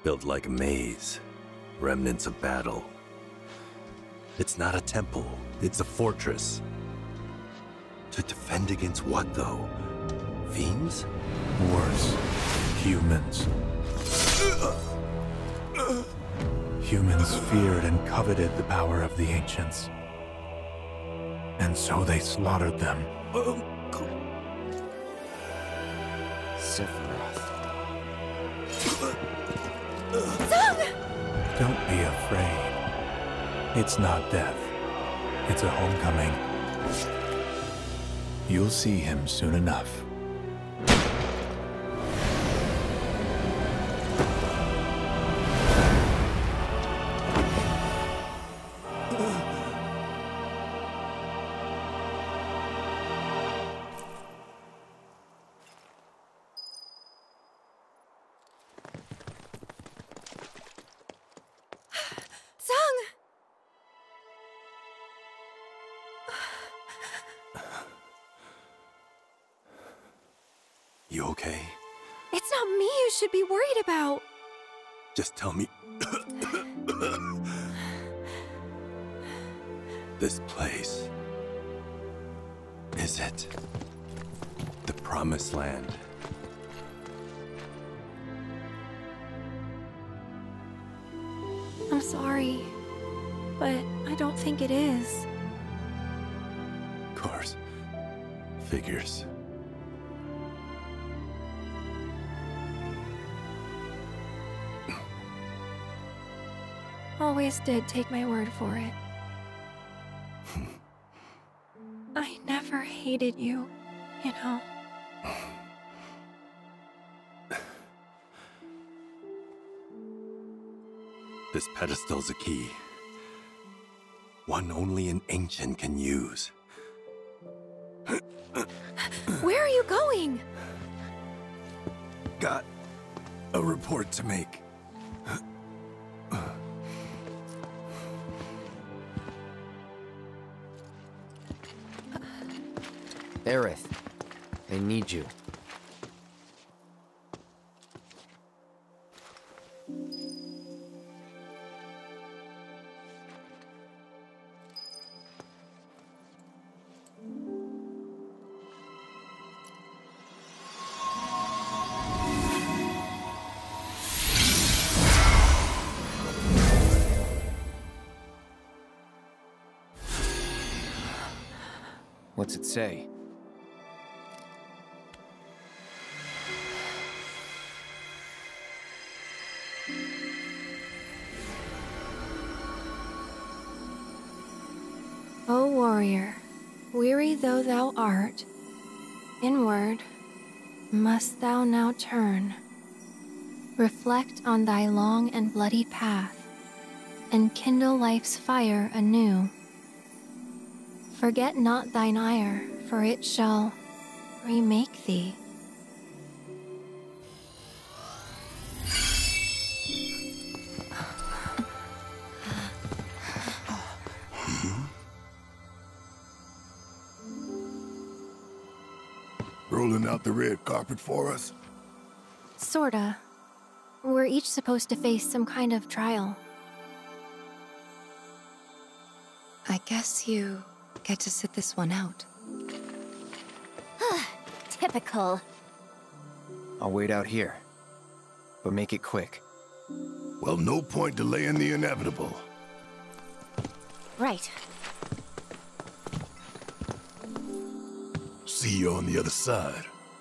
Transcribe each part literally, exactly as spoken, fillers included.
Built like a maze, remnants of battle. It's not a temple, it's a fortress. To defend against what, though? Fiends? Worse. Humans. Humans feared and coveted the power of the ancients. And so they slaughtered them. Sephiroth. Don't be afraid. It's not death. It's a homecoming. You'll see him soon enough. You okay? It's not me you should be worried about. Just tell me. This place. Is it the Promised Land? I'm sorry, but I don't think it is. Of course. Figures. Always did take my word for it. I never hated you, you know. This pedestal's a key. One only an ancient can use. Where are you going? Got a report to make. Aerith, I need you. What's it say? O warrior, weary though thou art, inward must thou now turn. Reflect on thy long and bloody path, and kindle life's fire anew. Forget not thine ire, for it shall remake thee. Rolling out the red carpet for us? Sorta. We're each supposed to face some kind of trial. I guess you get to sit this one out. Typical. I'll wait out here, but make it quick. Well, no point delaying the inevitable. Right. See you on the other side.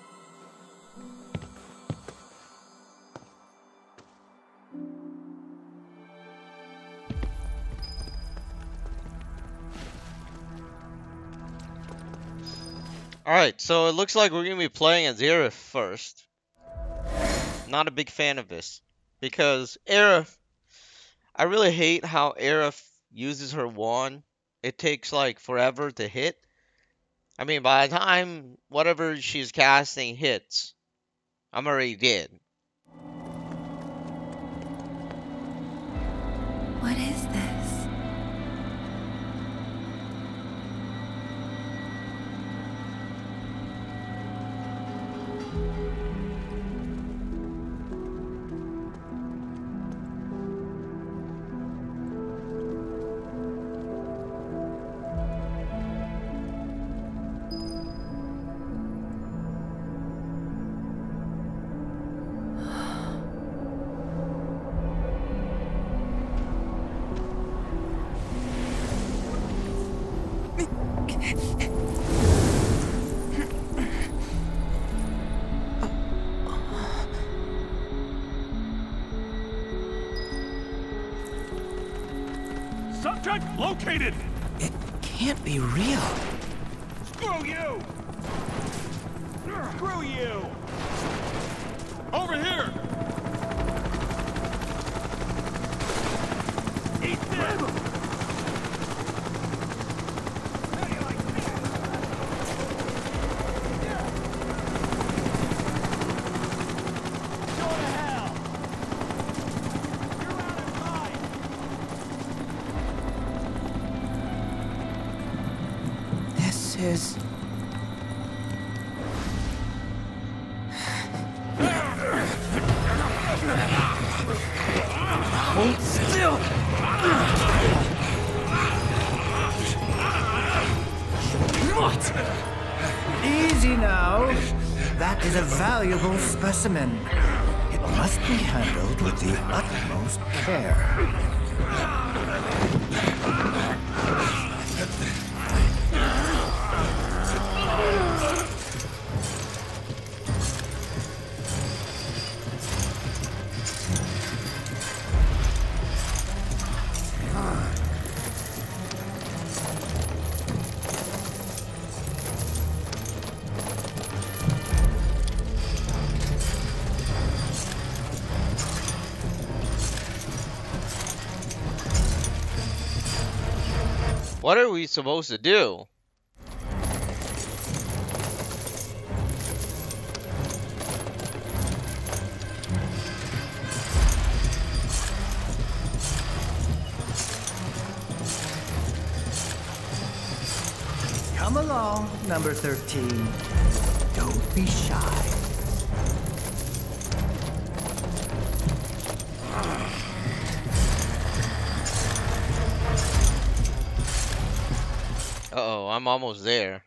Alright, so it looks like we're gonna be playing as Aerith first. Not a big fan of this. Because Aerith, I really hate how Aerith uses her wand. It takes like forever to hit. I mean, by the time whatever she's casting hits, I'm already dead. What is this? Subject located! It can't be real. Screw you! Screw you! Over here! Eat this! This is... Hold still! What? Easy now. That is a valuable specimen. It must be handled with the utmost care. What are we supposed to do? Come along, number thirteen. Don't be shy. Uh-oh, I'm almost there.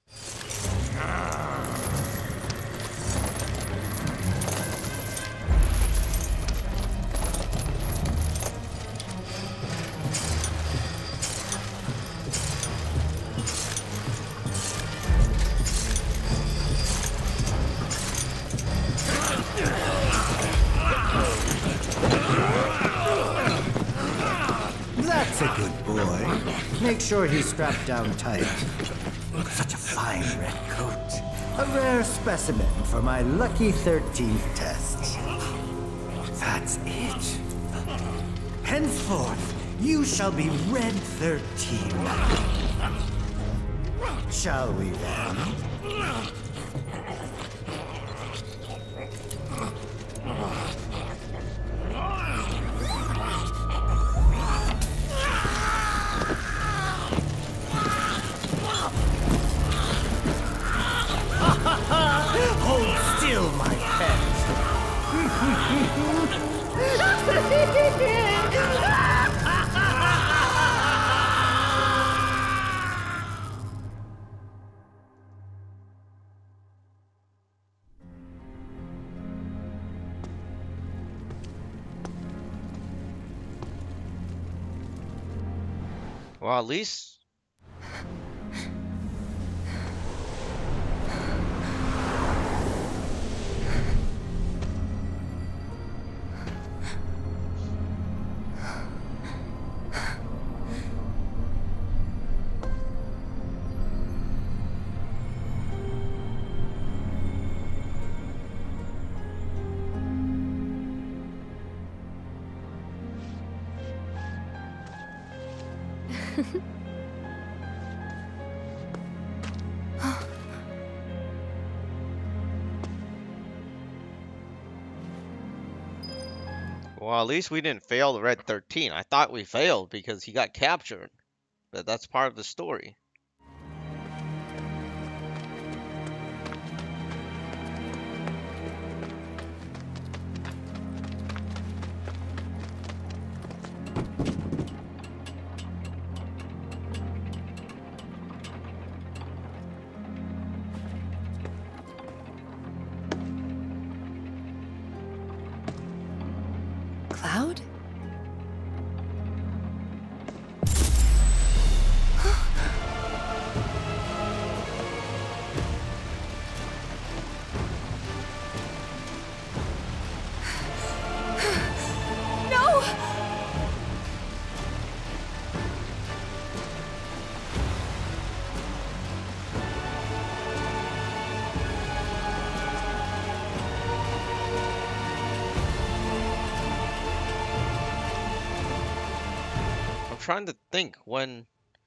That's a good boy. Make sure he's strapped down tight. Such a fine red coat. A rare specimen for my lucky thirteenth test. That's it. Henceforth, you shall be Red thirteen. Shall we then? Hold still, my pet. Well, at least... Well, at least we didn't fail the Red thirteen. I thought we failed because he got captured. But that's part of the story. Cloud? I'm trying to think when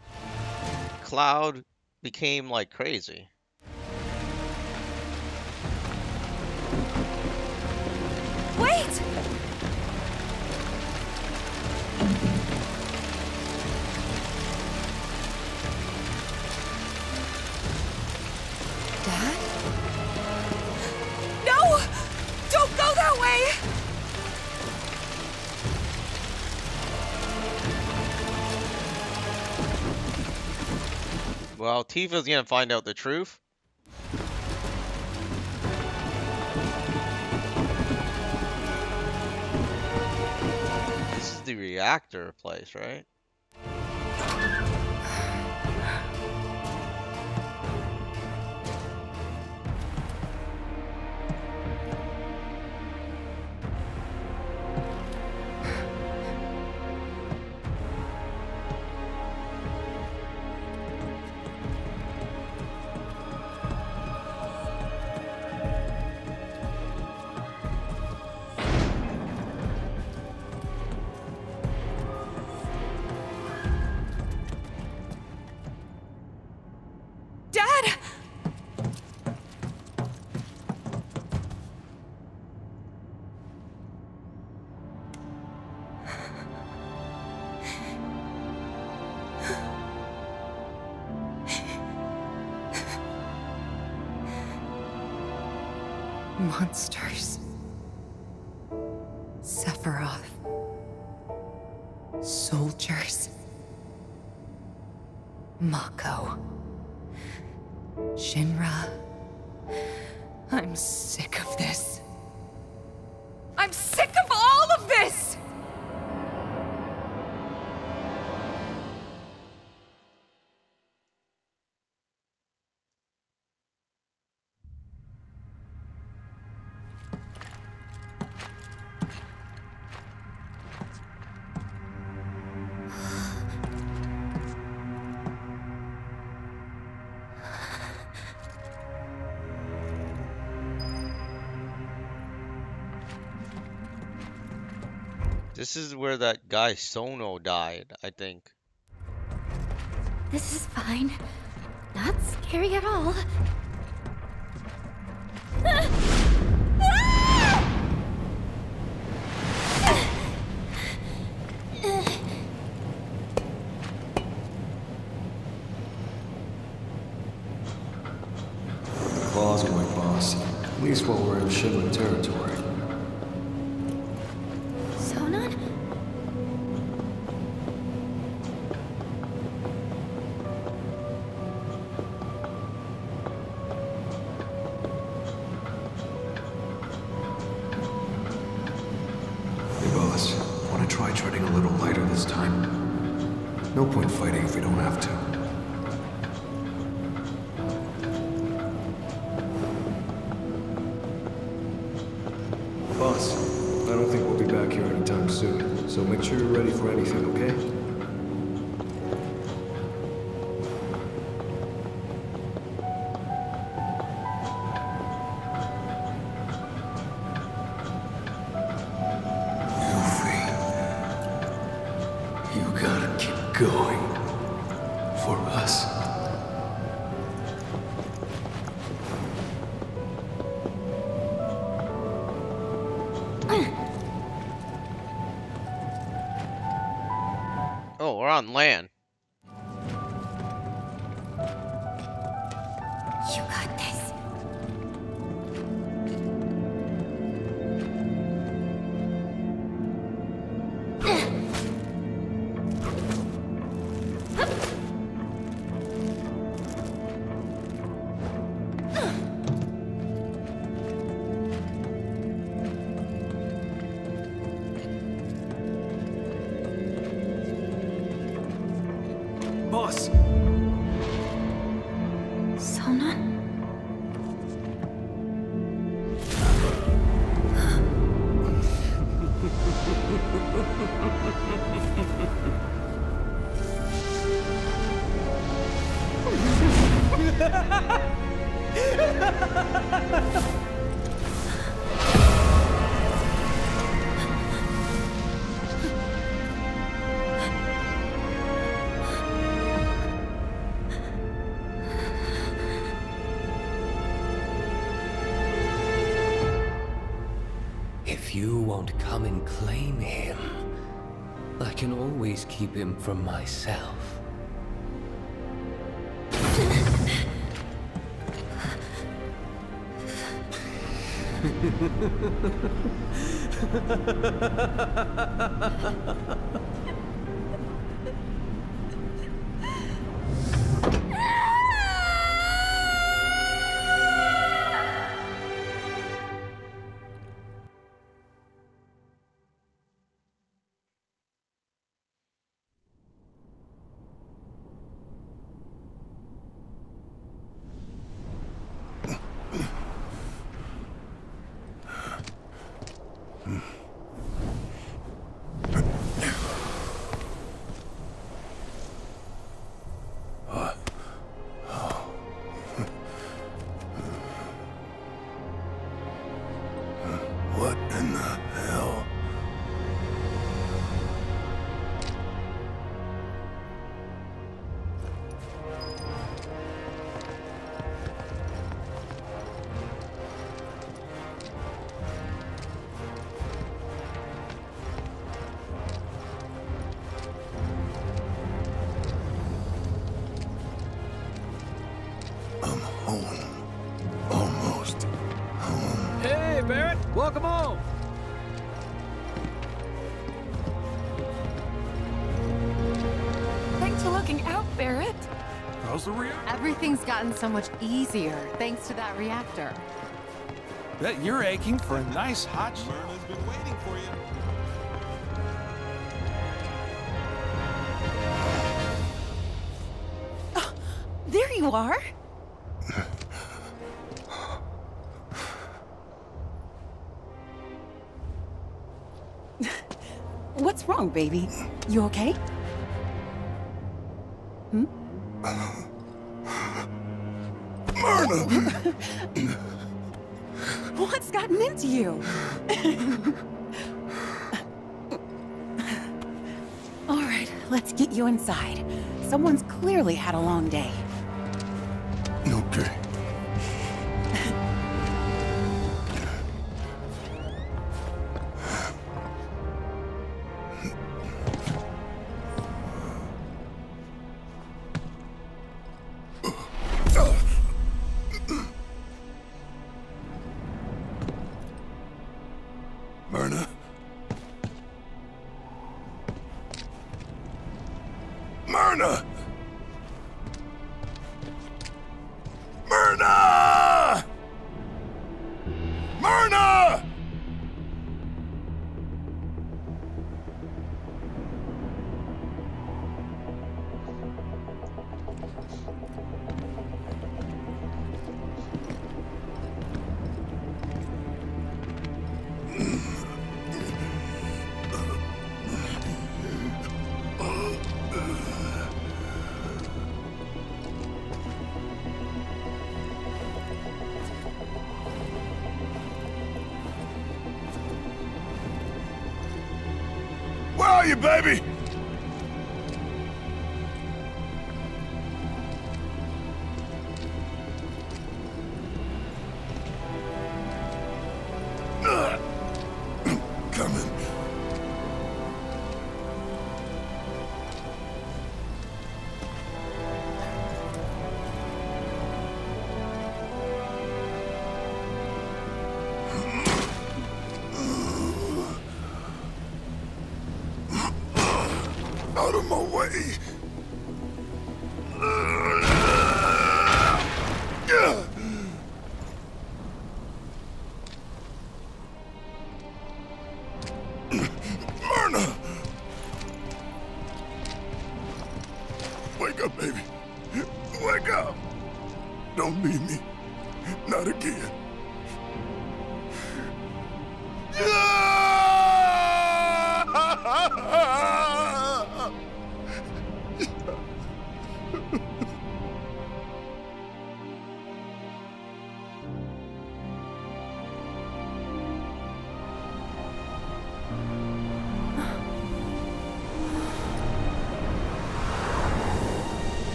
Cloud became like crazy. Wait! Dad? No! Don't go that way! Well, Tifa's gonna find out the truth. This is the reactor place, right? Dad! Monsters. Sephiroth. Soldiers. Mako. Shinra. I'm sick of this. I'm sick of all of this! This is where that guy Sono died, I think. This is fine. Not scary at all. Claws are my boss, at least while we're in Shinra territory. Sonon? Hey boss, wanna try treading a little lighter this time? No point fighting if we don't have to. Boss, I don't think we'll be back here anytime soon, so make sure you're ready for anything, okay? Yuffie, you gotta keep going. For us. Oh, we're on land. You got this. Boss! Sonon? you won't come and claim him, I can always keep him for myself. What in the hell? I'm home. Almost home. Hey, Barrett! Welcome home! Thanks for looking out, Barrett. How's the reactor? Everything's gotten so much easier thanks to that reactor. Bet you're aching for a nice hot shower. Myrna's been waiting for you. Oh, there you are. What's wrong, baby? You okay? Hmm? Myrna! What's gotten into you? All right, let's get you inside. Someone's clearly had a long day. Okay. Myrna? Myrna! Myrna! Myrna! Where are you, baby? Ugh. Coming. Out of my way. Myrna! Wake up, baby. Wake up. Don't leave me. Not again.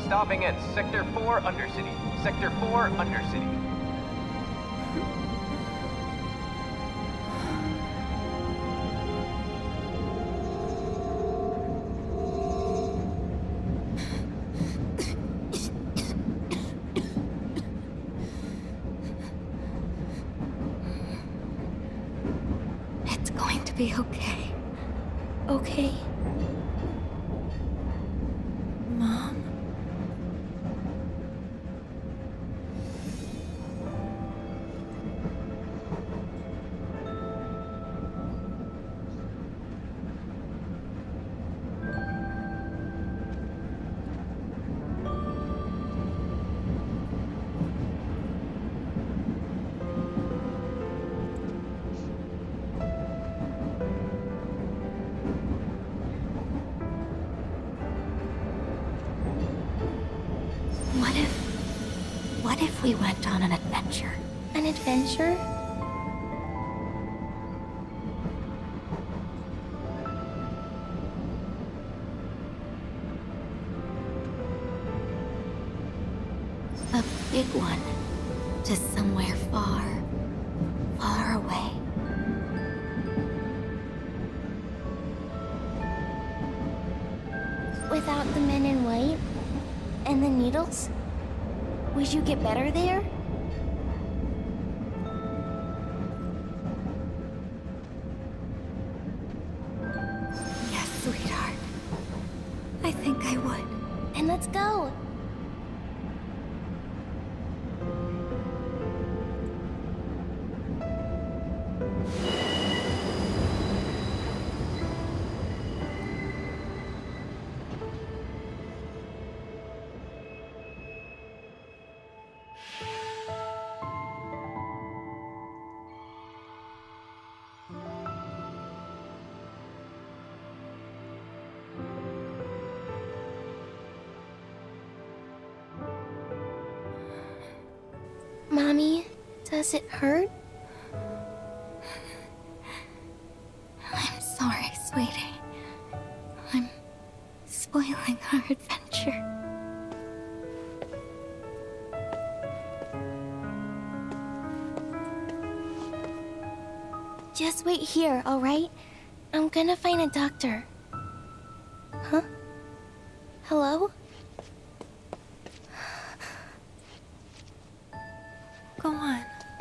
stopping at Sector four Undercity. Sector four Undercity. It's going to be okay. Okay. Mom? What if... What if we went on an adventure? An adventure? A big one. To somewhere far, far away. Without the men in white? And the needles? Would you get better there? Yes, sweetheart. I think I would. Then let's go. Mommy, does it hurt? I'm sorry, sweetie. I'm spoiling our adventure. Just wait here, alright? I'm gonna find a doctor. Huh? Hello? Go on.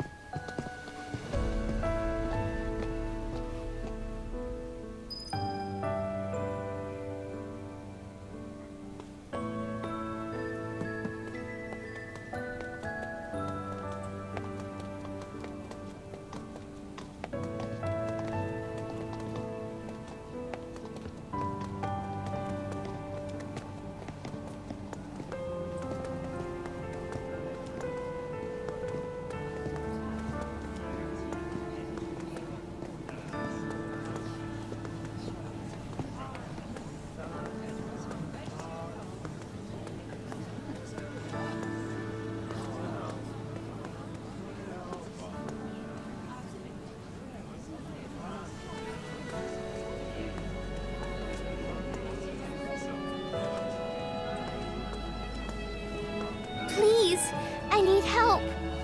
Please, I need help.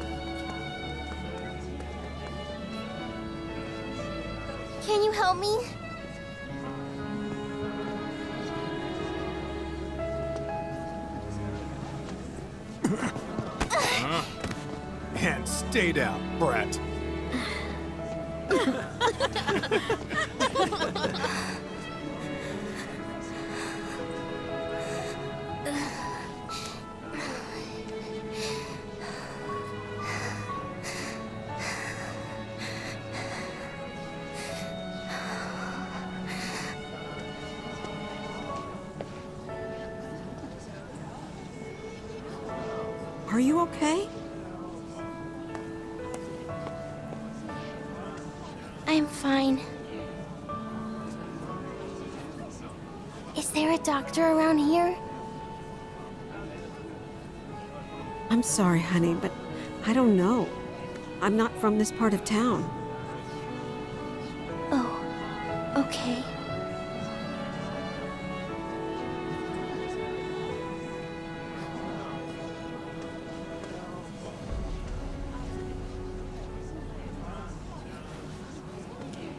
Can you help me? And stay down, brat. Are you okay? I'm fine. Is there a doctor around here? I'm sorry, honey, but I don't know. I'm not from this part of town. Oh, okay.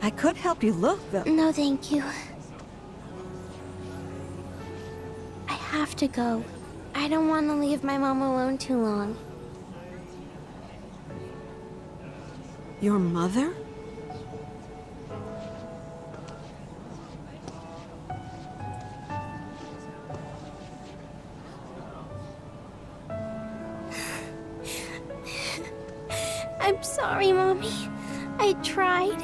I could help you look, though. No, thank you. I have to go. I don't want to leave my mom alone too long. Your mother? I'm sorry, Mommy. I tried.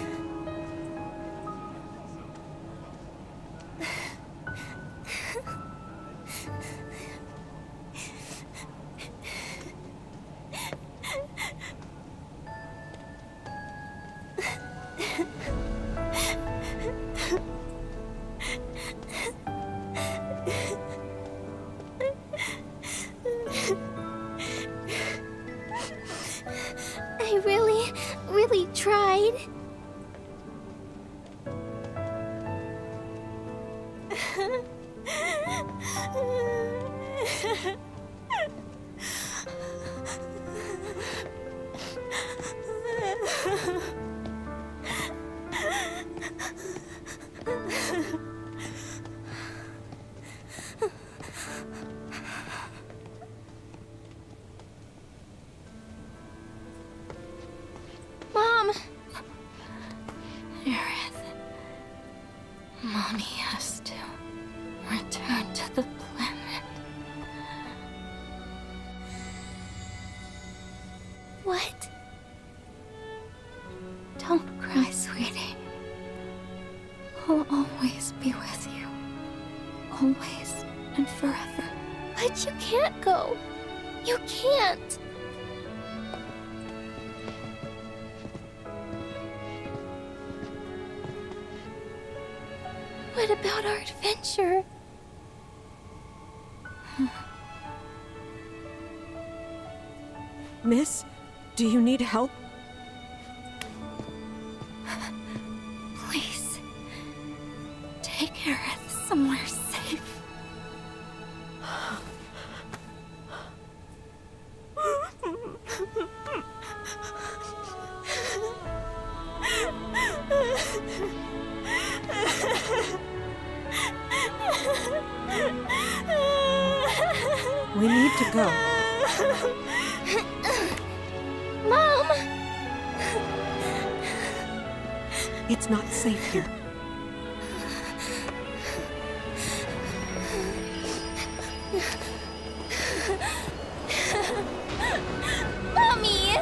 I really, really tried. Mom! Aerith. Mommy has to return to the planet. What? Don't cry, sweetie. I'll always be with you. Always and forever. But you can't go. You can't. What about our adventure? Miss, do you need help? Please, take Aerith somewhere safe. We need to go. Mom! It's not safe here. Mommy!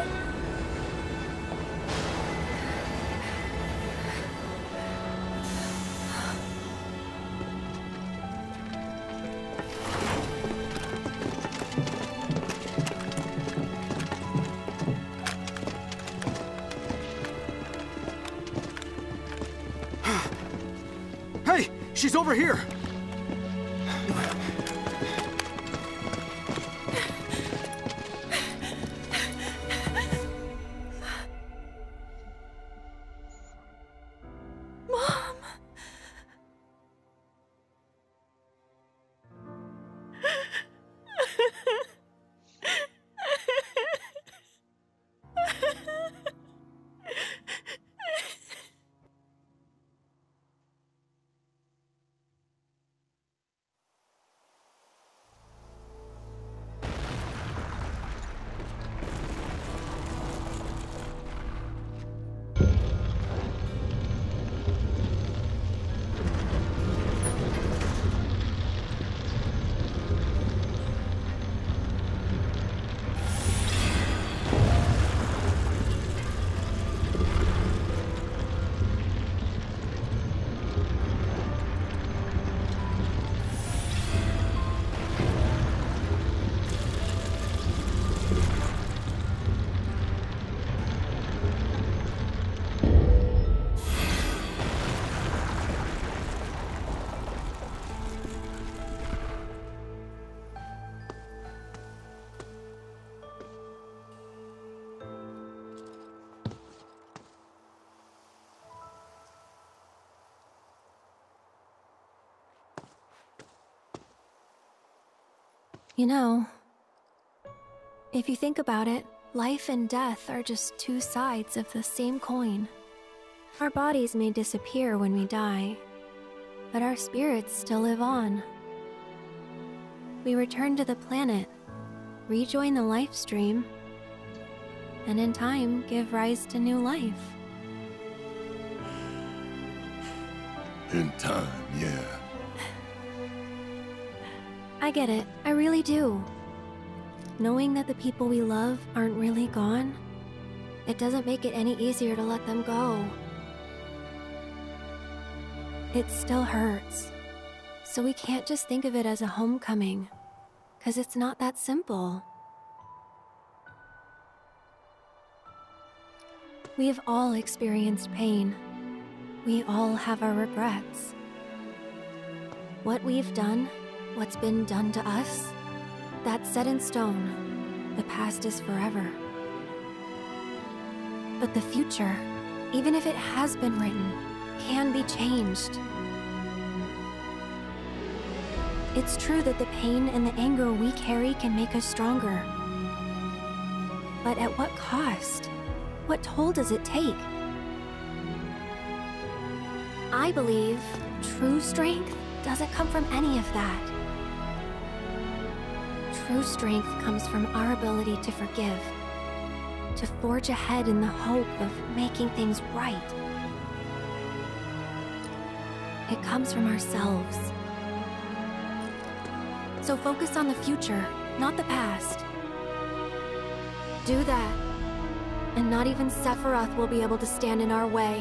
Hey! She's over here! Mom! You know, if you think about it, life and death are just two sides of the same coin. Our bodies may disappear when we die, but our spirits still live on. We return to the planet, rejoin the life stream, and in time give rise to new life. In time, yeah. I get it, I really do. Knowing that the people we love aren't really gone, it doesn't make it any easier to let them go. It still hurts. So we can't just think of it as a homecoming, 'cause it's not that simple. We have all experienced pain. We all have our regrets. What we've done, what's been done to us, that's set in stone. The past is forever. But the future, even if it has been written, can be changed. It's true that the pain and the anger we carry can make us stronger. But at what cost? What toll does it take? I believe true strength doesn't come from any of that. True strength comes from our ability to forgive, to forge ahead in the hope of making things right. It comes from ourselves. So focus on the future, not the past. Do that, and not even Sephiroth will be able to stand in our way.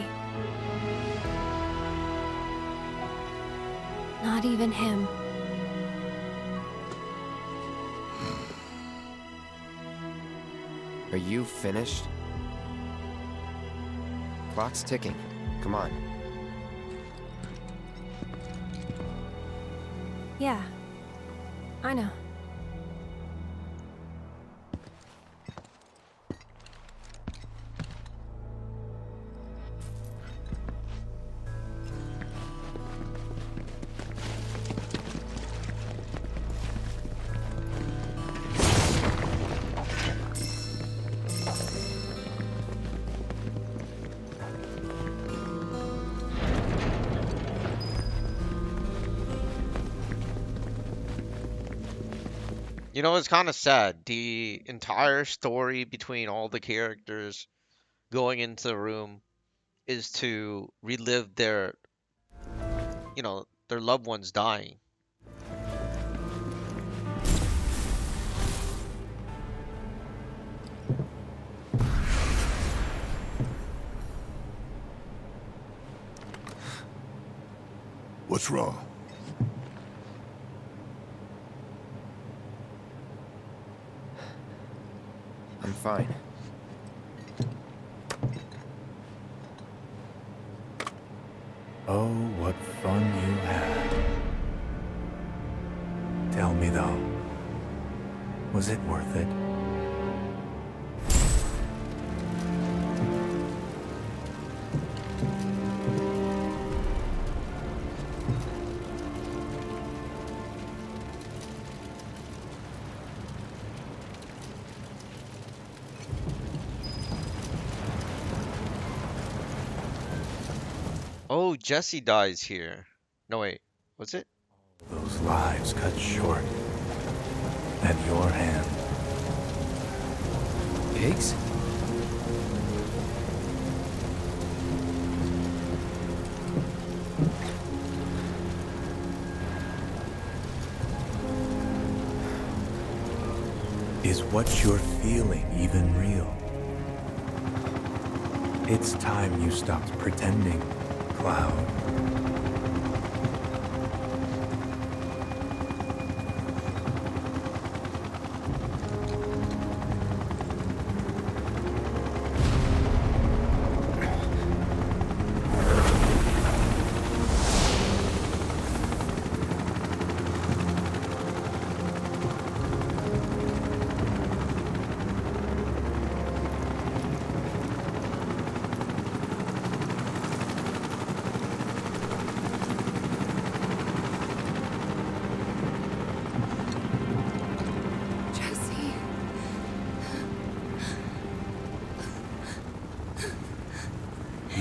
Not even him. Are you finished? Clock's ticking. Come on. Yeah, I know. You know, it's kind of sad. The entire story between all the characters going into the room is to relive their, you know, their loved ones dying. What's wrong? I'm fine. Oh, what fun you had. Tell me though, was it worth it? Oh, Jesse dies here. No, wait. Was it? Those lives cut short at your hand. Pigs? Is what you're feeling even real? It's time you stopped pretending, Cloud.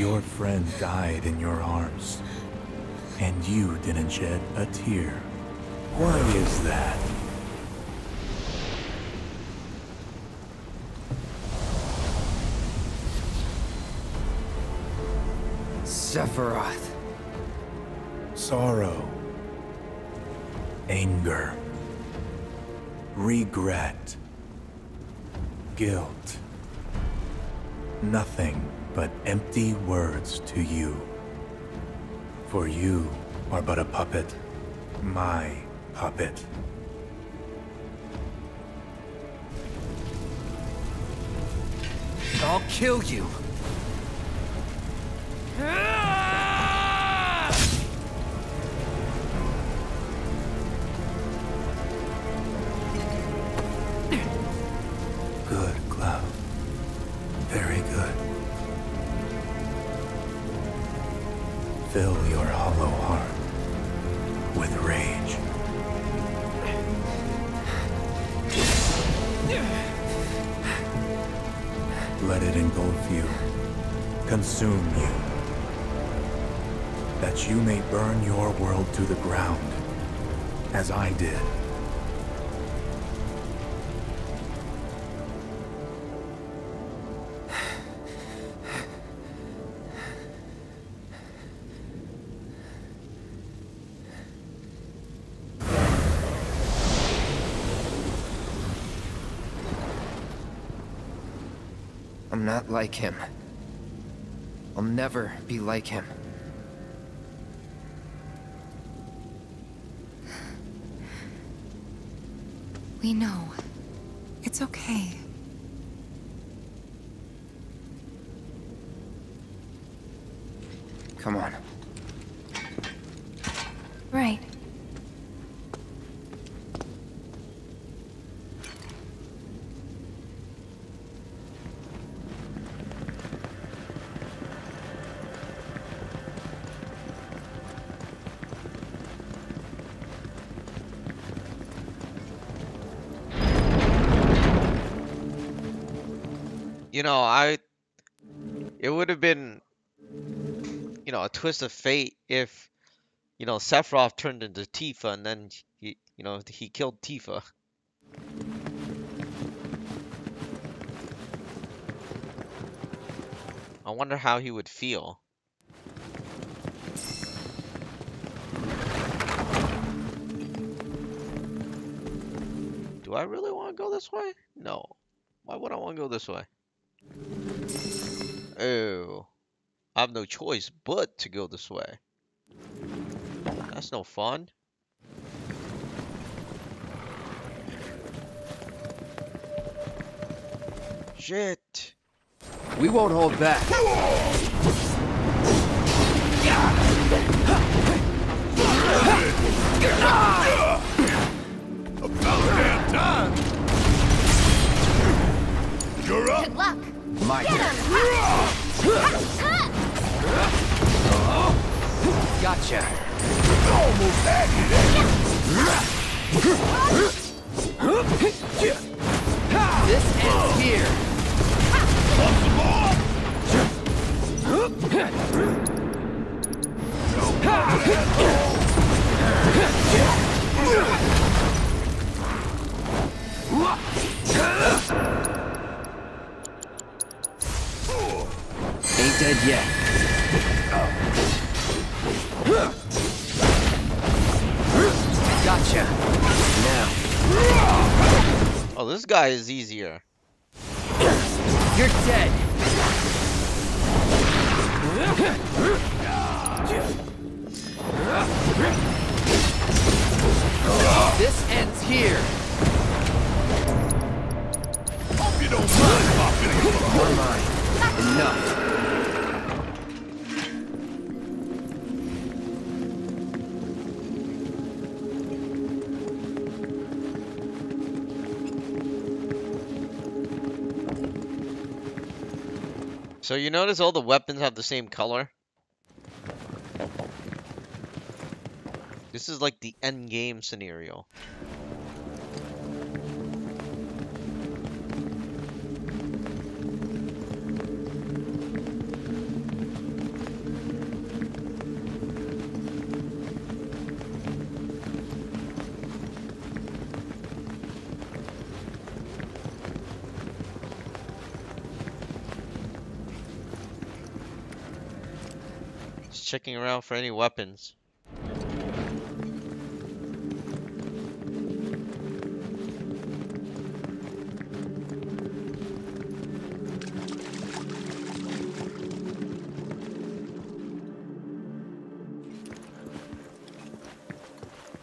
Your friend died in your arms, and you didn't shed a tear. Why is that? Sephiroth. Sorrow. Anger. Regret. Guilt. Nothing but empty words to you. For you are but a puppet. My puppet. I'll kill you. Good, Cloud. Very good. Fill your hollow heart with rage. Let it engulf you, consume you, that you may burn your world to the ground, as I did. I'm not like him. I'll never be like him. We know. It's okay. Come on. Right. You know, I... It would have been, you know, a twist of fate if, you know, Sephiroth turned into Tifa and then, he, you know, he killed Tifa. I wonder how he would feel. Do I really want to go this way? No. Why would I want to go this way? Oh. I have no choice but to go this way. That's no fun. Shit. We won't hold back. About damn time. You're up. Good luck. My Get turn. Gotcha. Almost had you there. This ends here. Ain't dead yet. Gotcha. Now. Oh, this guy is easier. You're dead. This ends here. Hope you don't mind popping. You're mine. Enough. So you notice all the weapons have the same color? This is like the end game scenario. checking around for any weapons.